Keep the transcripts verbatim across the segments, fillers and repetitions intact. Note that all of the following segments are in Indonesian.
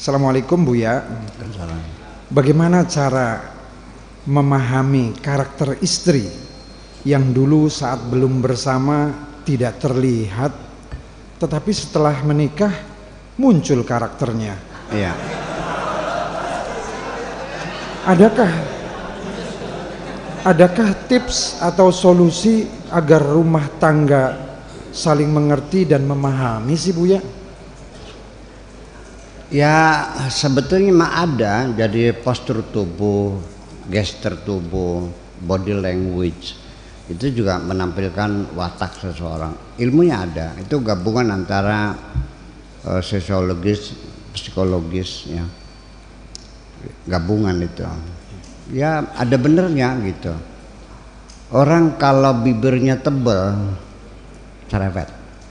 Assalamualaikum Buya. Bagaimana cara memahami karakter istri yang dulu saat belum bersama tidak terlihat, tetapi setelah menikah muncul karakternya? Iya. Adakah adakah tips atau solusi agar rumah tangga saling mengerti dan memahami sih Buya? Ya sebetulnya mah ada, jadi postur tubuh, gestur tubuh, body language itu juga menampilkan watak seseorang. Ilmunya ada, itu gabungan antara uh, sosiologis, psikologis, ya, gabungan itu. Ya ada benernya gitu. Orang kalau bibirnya tebal, cerewet.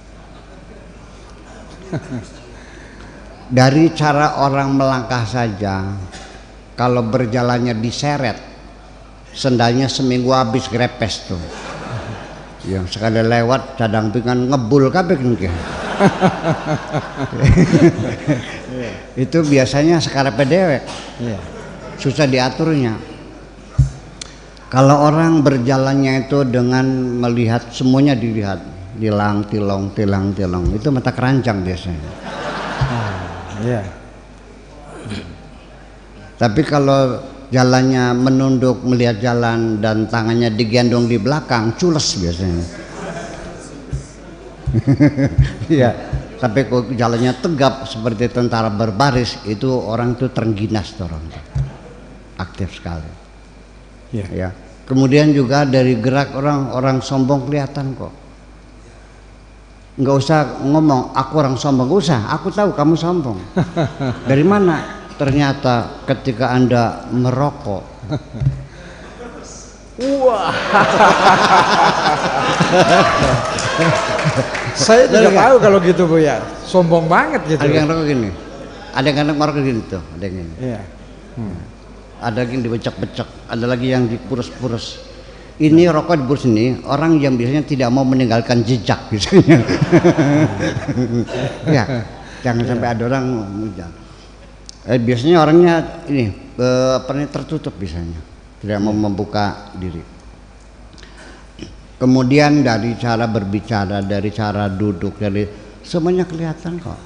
Dari cara orang melangkah saja, kalau berjalannya diseret, sendalnya seminggu habis grepes tuh. Yang sekali lewat cadang pingan ngebul kabeh nggih. Itu biasanya sekarepe dewek. Susah diaturnya. Kalau orang berjalannya itu dengan melihat semuanya dilihat, tilang tilong tilang tilong, itu mata keranjang biasanya. Ya. Tapi kalau jalannya menunduk melihat jalan dan tangannya digendong di belakang, cules biasanya. Iya. Tapi kalau jalannya tegap seperti tentara berbaris, itu orang itu terengginas orang. Aktif sekali. Ya. Ya. Kemudian juga dari gerak orang orang sombong kelihatan kok. Nggak usah ngomong aku orang sombong, nggak usah, aku tahu kamu sombong. Dari mana? Ternyata ketika Anda merokok. Wah. Saya tidak tahu kalau gitu Buya. Sombong banget gitu. Ada yang rokok gini, ada yang merokok gini tuh, ada yang gini. Iya. Hmm. Ada yang dibecek-becek, ada lagi yang dipurus-purus. Ini rokok di bus ini orang yang biasanya tidak mau meninggalkan jejak biasanya. Ya, jangan sampai ada orang eh, biasanya orangnya ini eh, apa nih tertutup biasanya, tidak mau membuka diri. Kemudian dari cara berbicara, dari cara duduk, dari semuanya kelihatan kok.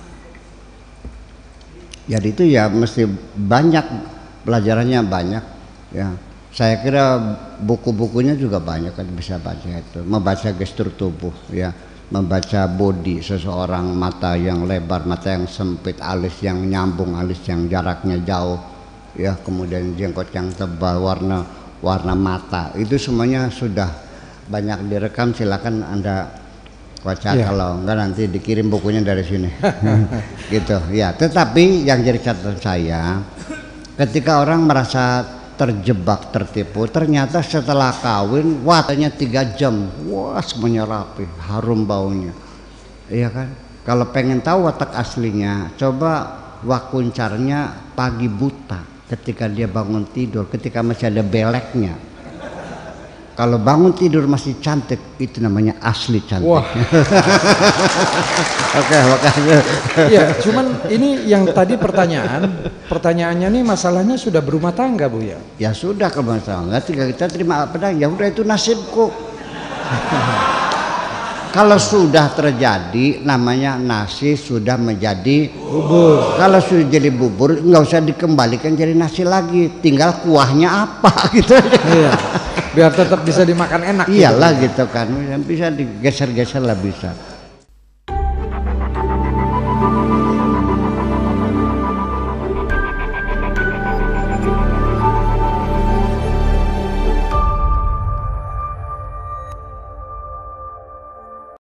Jadi itu ya mesti banyak pelajarannya banyak ya. Saya kira buku-bukunya juga banyak kan bisa baca itu, membaca gestur tubuh ya, membaca body seseorang, mata yang lebar, mata yang sempit, alis yang nyambung, alis yang jaraknya jauh ya, kemudian jenggot yang tebal, warna warna mata, itu semuanya sudah banyak direkam. Silakan Anda baca ya. Kalau enggak nanti dikirim bukunya dari sini. Gitu ya. Tetapi yang jadi catatan saya, ketika orang merasa terjebak, tertipu, ternyata setelah kawin watanya tiga jam, wah semuanya rapi, harum baunya, iya kan? Kalau pengen tahu watak aslinya, coba wakuncarnya pagi buta, ketika dia bangun tidur, ketika masih ada beleknya. Kalau bangun tidur masih cantik, itu namanya asli cantik. Wah. Oke, makasih. Iya, cuman ini yang tadi pertanyaan, pertanyaannya nih masalahnya sudah berumah tangga Bu ya? Ya sudah kalau masalah, tinggal kita terima apa dah, ya udah itu nasibku. Kalau sudah terjadi, namanya nasi sudah menjadi bubur. Kalau sudah jadi bubur, nggak usah dikembalikan jadi nasi lagi, tinggal kuahnya apa gitu. Iya. Biar tetap bisa dimakan enak. Iyalah gitu, gitu kan, bisa digeser-geser lah bisa.